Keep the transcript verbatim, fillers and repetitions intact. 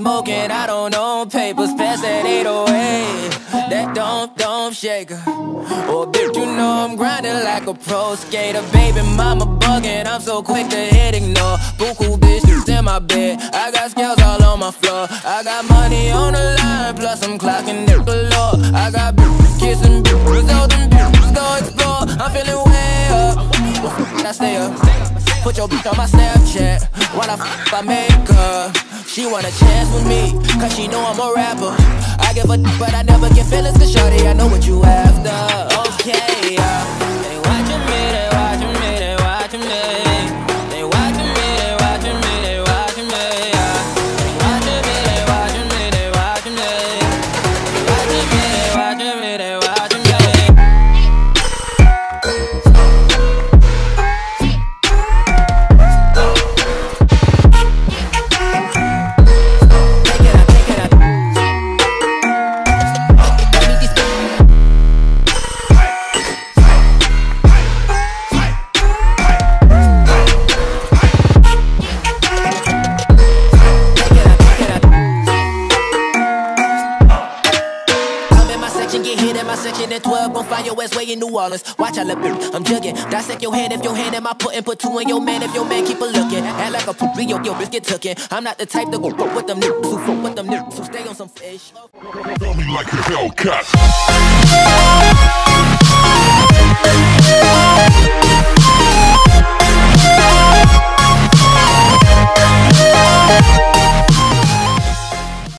smoking, I don't own papers. Pass that eight oh eight, that don't, don't shaker. Oh, bitch, you know I'm grinding like a pro skater. Baby mama bugging, I'm so quick to hit ignore. Buku bitches in my bed, I got scales all on my floor. I got money on the line, plus I'm clocking it galore. I got bitches kissing bitches, all them bitches go explore. I'm feeling way up, I stay up. Put your bitch on my Snapchat while I f I make her. She want a chance with me, cause she know I'm a rapper. I give a d but I never get feelings, cause shorty, I know what you after. Okay, uh, they watching me, they watching me, they watching me. They watching me, they watching me, they watching me. Uh, they watching me, they watching me, they watching me. They watching me, they watching me, they watching me. At twelve, gon' find your ass way in New Orleans. Watch I look, I'm jugging. Dissect your hand if your hand in my puttin'. Put two in your man if your man keep a lookin'. Act like a poopy, yo, yo, bitch get tookin'. I'm not the type to go fuck with them niggas who fuck with them niggas who stay on some fish. Tell me like a Hellcat.